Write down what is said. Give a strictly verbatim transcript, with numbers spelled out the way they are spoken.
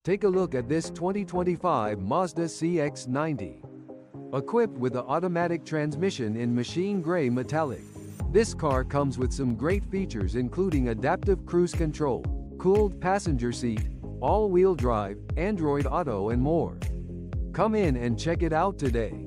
Take a look at this twenty twenty-five Mazda C X ninety. Equipped with an automatic transmission in machine gray metallic, this car comes with some great features including adaptive cruise control, cooled passenger seat, all-wheel drive, Android Auto and more. Come in and check it out today.